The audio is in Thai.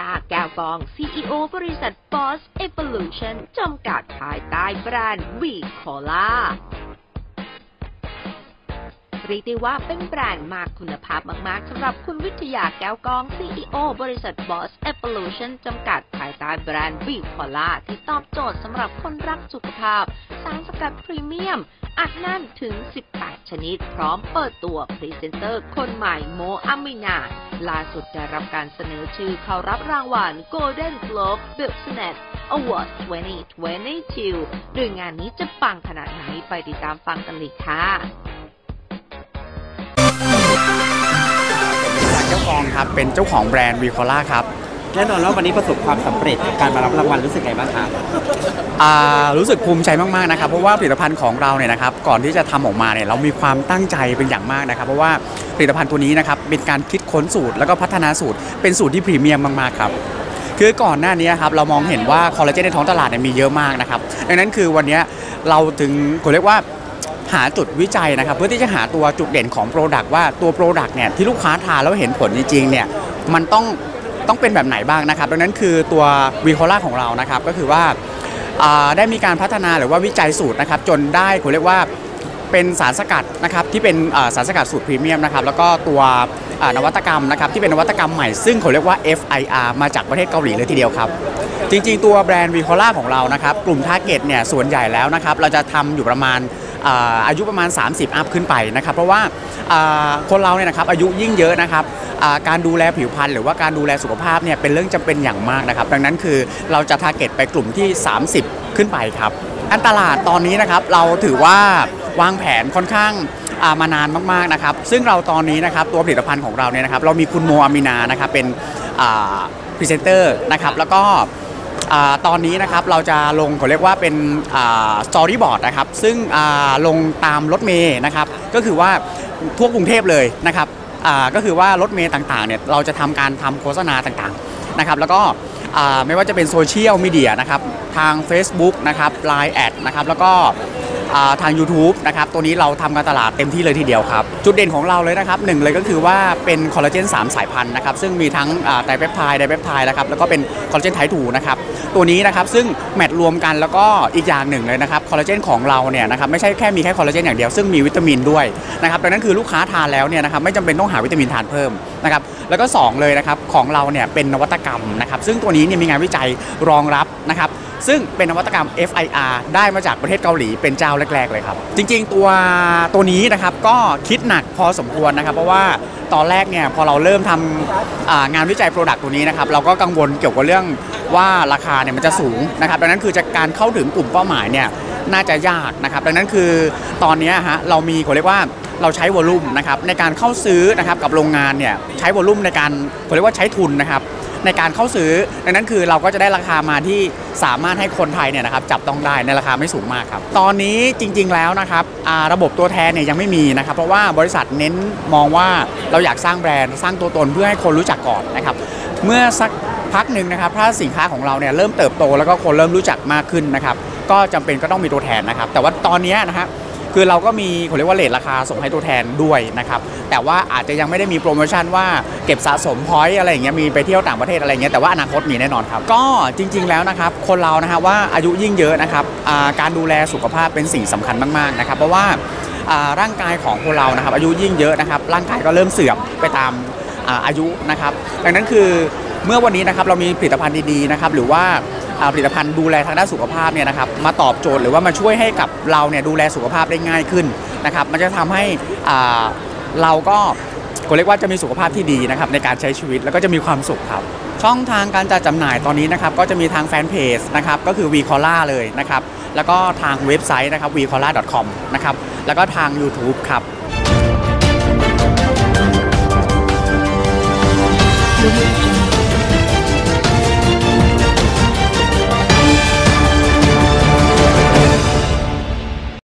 าแก้วกอง CEO บริษัท Boss Evolution จำกัดภายใต้แบรนด์ วีโคล่าเรียกได้ว่าเป็นแบรนด์มากคุณภาพมากๆสำหรับคุณวิทยาแก้วกอง CEO บริษัท Boss Evolution จำกัดภายใต้แบรนด์วีโคล่าที่ตอบโจทย์สำหรับคนรักสุขภาพสารสกัดพรีเมียมอัดแน่นถึง 18 ชนิดพร้อมเปิดตัวพรีเซนเตอร์คนใหม่โมอามินาล่าสุดได้รับการเสนอชื่อเข้ารับรางวัล Golden Globe Business Award 2022 โดยงานนี้จะปังขนาดไหนไปติดตามฟังกันเลยค่ะเจ้าของครับเป็นเจ้าของแบรนด์วีโคล่าครับแน่นอนว่าวันนี้ประสบความสำเร็จการมารับรางวัลรู้สึกไงบ้างครับรู้สึกภูมิใจมากๆนะครับเพราะว่าผลิตภัณฑ์ของเราเนี่ยนะครับก่อนที่จะทำออกมาเนี่ยเรามีความตั้งใจเป็นอย่างมากนะครับเพราะว่าผลิตภัณฑ์ตัวนี้นะครับเป็นการคิดค้นสูตรแล้วก็พัฒนาสูตรเป็นสูตรที่พรีเมียมมากๆครับคือก่อนหน้านี้ครับเรามองเห็นว่าคอลลาเจนในท้องตลาดเนี่ยมีเยอะมากนะครับดังนั้นคือวันนี้เราถึงเรียกว่าหาจุดวิจัยนะครับเพื่อที่จะหาตัวจุดเด่นของโปรดักต์ว่าตัวโปรดักต์เนี่ยที่ลูกค้าทานแล้วเห็นผลจริงๆเนี่ยมันต้องเป็นแบบไหนบ้างนะครับดังนั้นคือตัววีโคล่าของเรานะครับก็คือว่าได้มีการพัฒนาหรือว่าวิจัยสูตรนะครับจนได้เขาเรียกว่าเป็นสารสกัดนะครับที่เป็นสารสกัดสูตรพรีเมียมนะครับแล้วก็ตัวนวัตกรรมนะครับที่เป็นนวัตกรรมใหม่ซึ่งเขาเรียกว่า FIR มาจากประเทศเกาหลีเลยทีเดียวครับจริงๆตัวแบรนด์วีโคล่าของเรานะครับกลุ่มทาร์เก็ตเนี่ยส่วนใหญ่แล้วนะครับเราจะทำอยู่ประมาณอายุประมาณ30อัพขึ้นไปนะครับเพราะว่าคนเราเนี่ยนะครับอายุยิ่งเยอะนะครับการดูแลผิวพรรณหรือว่าการดูแลสุขภาพเนี่ยเป็นเรื่องจำเป็นอย่างมากนะครับดังนั้นคือเราจะทาร์เก็ตไปกลุ่มที่30ขึ้นไปครับอันตลาดตอนนี้นะครับเราถือว่าวางแผนค่อนข้างมานานมากๆนะครับซึ่งเราตอนนี้นะครับตัวผลิตภัณฑ์ของเราเนี่ยนะครับเรามีคุณโมอามินานะครับเป็นพรีเซนเตอร์นะครับแล้วก็ตอนนี้นะครับเราจะลงเขาเรียกว่าเป็นสตอรี่บอร์ดนะครับซึ่งลงตามรถเมล์นะครับก็คือว่าทั่วกรุงเทพเลยนะครับก็คือว่ารถเมล์ต่างๆเนี่ยเราจะทำการทำโฆษณาต่างๆนะครับแล้วก็ไม่ว่าจะเป็นโซเชียลมีเดียนะครับทาง Facebook นะครับ Line แอดนะครับแล้วก็ทาง YouTube นะครับตัวนี้เราทำการตลาดเต็มที่เลยทีเดียวครับจุดเด่นของเราเลยนะครับหนึ่งเลยก็คือว่าเป็นคอลลาเจน3สายพันธุ์นะครับซึ่งมีทั้งไตรเปปไทด์นะครับแล้วก็เป็นคอลลาเจนไทป์2นะครับตัวนี้นะครับซึ่งแมทรวมกันแล้วก็อีกอย่างหนึ่งเลยนะครับคอลลาเจนของเราเนี่ยนะครับไม่ใช่แค่มีแค่คอลลาเจนอย่างเดียวซึ่งมีวิตามินด้วยนะครับดังนั้นคือลูกค้าทานแล้วเนี่ยนะครับไม่จำเป็นต้องหาวิตามินทานเพิ่มนะครับแล้วก็2เลยนะครับของเราเนี่ยเป็นนวัตกรรมนะครับซึ่งตัวนี้เนี่ยมีงานวิจัยรองรับนะครับซึ่งเป็นนวัตกรรม FIR ได้มาจากประเทศเกาหลีเป็นเจ้าแรกๆเลยครับจริงๆตัวนี้นะครับก็คิดหนักพอสมควรนะครับเพราะว่าตอนแรกเนี่ยพอเราเริ่มทำงานวิจัยโปรดักต์ตัวนี้นะครับเราก็กังวลเกี่ยวกับเรื่องว่าราคาเนี่ยมันจะสูงนะครับดังนั้นคือจากการเข้าถึงกลุ่มเป้าหมายเนี่ยน่าจะยากนะครับดังนั้นคือตอนนี้ฮะเรามีเขาเรียกว่าเราใช้วอลลุ่มนะครับในการเข้าซื้อนะครับกับโรงงานเนี่ยใช้วอลลุ่มในการเขาเรียกว่าใช้ทุนนะครับในการเข้าซื้อดังนั้นคือเราก็จะได้ราคามาที่สามารถให้คนไทยเนี่ยนะครับจับต้องได้ในราคาไม่สูงมากครับตอนนี้จริงๆแล้วนะครับระบบตัวแทนเนี่ยยังไม่มีนะครับเพราะว่าบริษัทเน้นมองว่าเราอยากสร้างแบรนด์สร้างตัวตนเพื่อให้คนรู้จักก่อนนะครับเมื่อสักพักหนึ่งนะครับถ้าสินค้าของเราเนี่ยเริ่มเติบโตแล้วก็คนเริ่มรู้จักมากขึ้นนะครับก็จำเป็นก็ต้องมีตัวแทนนะครับแต่ว่าตอนนี้นะครับคือเราก็มีเขาเรียกว่าเรทราคาส่งให้ตัวแทนด้วยนะครับแต่ว่าอาจจะยังไม่ได้มีโปรโมชั่นว่าเก็บสะสมพอยต์อะไรอย่างเงี้ยมีไปเที่ยวต่างประเทศอะไรเงี้ยแต่ว่าอนาคตมีแน่นอนครับก็จริงๆแล้วนะครับคนเรานะฮะว่าอายุยิ่งเยอะนะครับการดูแลสุขภาพเป็นสิ่งสำคัญมากๆนะครับเพราะว่าร่างกายของคนเรานะครับอายุยิ่งเยอะนะครับร่างกายก็เริ่มเสื่อมไปตามอายุนะครับดังนั้นคือเมื่อวันนี้นะครับเรามีผลิตภัณฑ์ดีๆนะครับหรือว่าผลิตภัณฑ์ดูแลทางด้านสุขภาพเนี่ยนะครับมาตอบโจทย์หรือว่ามาช่วยให้กับเราเนี่ยดูแลสุขภาพได้ง่ายขึ้นนะครับมันจะทำให้เราก็เรียกว่าจะมีสุขภาพที่ดีนะครับในการใช้ชีวิตแล้วก็จะมีความสุขครับช่องทางการจัดจำหน่ายตอนนี้นะครับก็จะมีทางแฟนเพจนะครับก็คือวีโคล่าเลยนะครับแล้วก็ทางเว็บไซต์นะครับ vcola.com นะครับแล้วก็ทาง YouTube ครับ